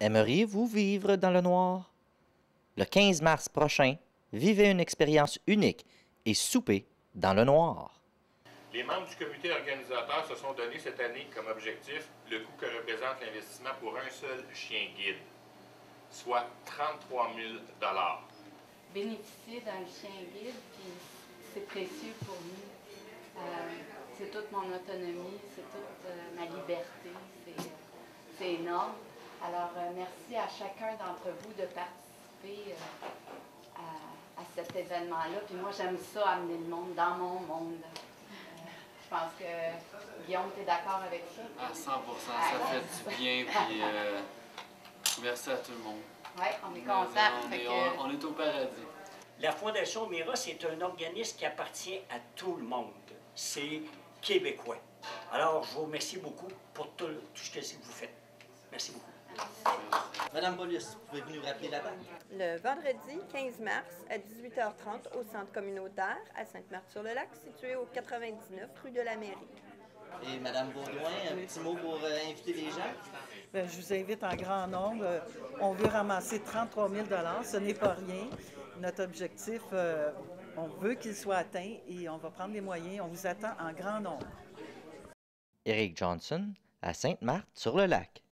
Aimeriez-vous vivre dans le noir? Le 15 mars prochain, vivez une expérience unique et soupez dans le noir. Les membres du comité organisateur se sont donné cette année comme objectif le coût que représente l'investissement pour un seul chien guide, soit 33 000 $. Bénéficier d'un chien guide, puis c'est précieux pour nous. C'est toute mon autonomie, c'est toute ma liberté, c'est énorme. Alors, merci à chacun d'entre vous de participer à cet événement-là. Puis moi, j'aime ça, amener le monde dans mon monde. Je pense que Guillaume, tu es d'accord avec ça? À 100%, ça fait du bien, puis merci à tout le monde. Oui, on est contents. On est au paradis. La Fondation Mira, c'est un organisme qui appartient à tout le monde. C'est québécois. Alors, je vous remercie beaucoup pour tout ce que vous faites. Merci beaucoup. Madame Paulus, pouvez-vous nous rappeler la date? Le vendredi 15 mars à 18h30 au centre communautaire à Sainte-Marthe-sur-le-Lac, situé au 99 rue de la Mairie. Et Madame Baudouin, un petit mot pour inviter les gens? Bien, je vous invite en grand nombre. On veut ramasser 33 000 $. Ce n'est pas rien. Notre objectif, on veut qu'il soit atteint et on va prendre les moyens. On vous attend en grand nombre. Éric Johnson, à Sainte-Marthe-sur-le-Lac.